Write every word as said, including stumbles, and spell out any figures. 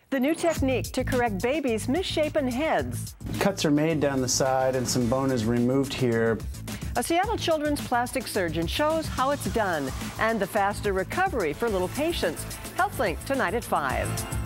The new technique to correct babies' misshapen heads. Cuts are made down the side and some bone is removed here. A Seattle children's plastic surgeon shows how it's done and the faster recovery for little patients. Healthlink tonight at five.